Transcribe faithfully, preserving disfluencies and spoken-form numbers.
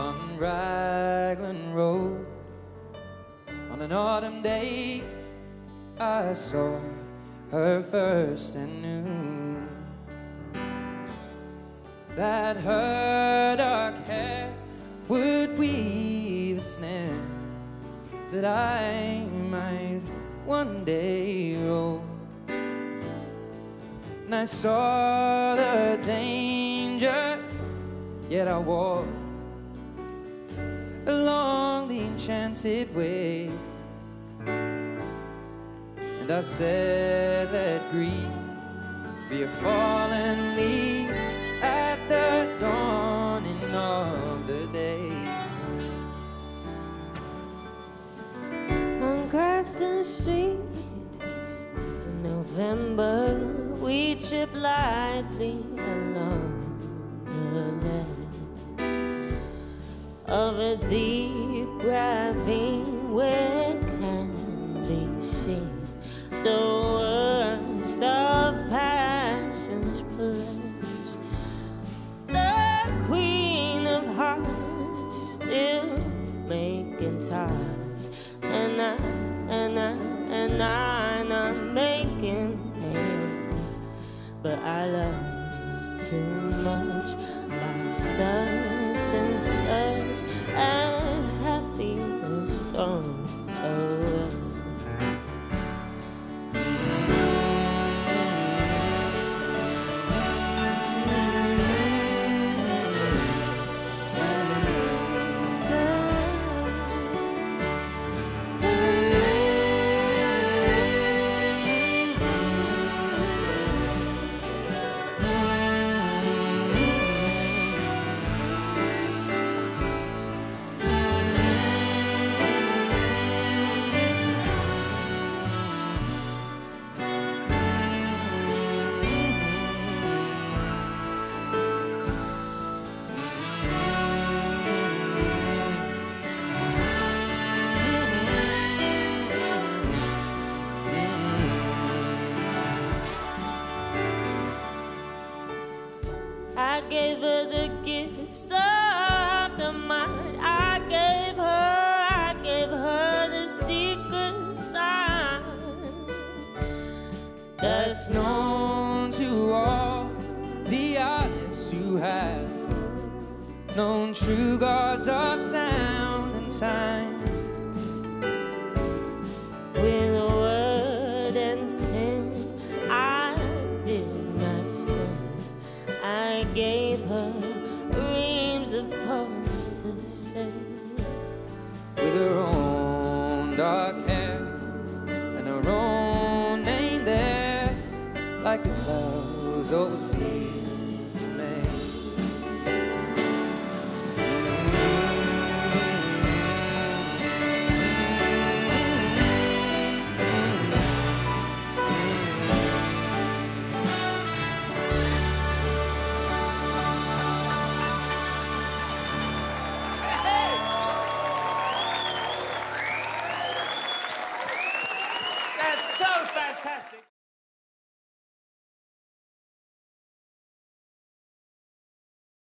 on Raglan Road. On an autumn day, I saw her first and knew that her dark hair would weave a snare that I might one day roll. And I saw the danger, yet I walked along the enchanted way. And I said, let grief be a fallen leaf at the dawning of the day. On Grafton Street in November, we trip lightly along the ledge of a deep ravine where can be seen the worst of passion's place. The Queen of Hearts still making ties, and I, and I, and I not making hay. But I love too much by such and such, and happiness thrown away. I gave her the gifts of the mind. I gave her, I gave her the secret sign That's known to all the artists who have known true gods of sound and time. with a word and ten. I did not stand. I gave her reams of poems to say. With her own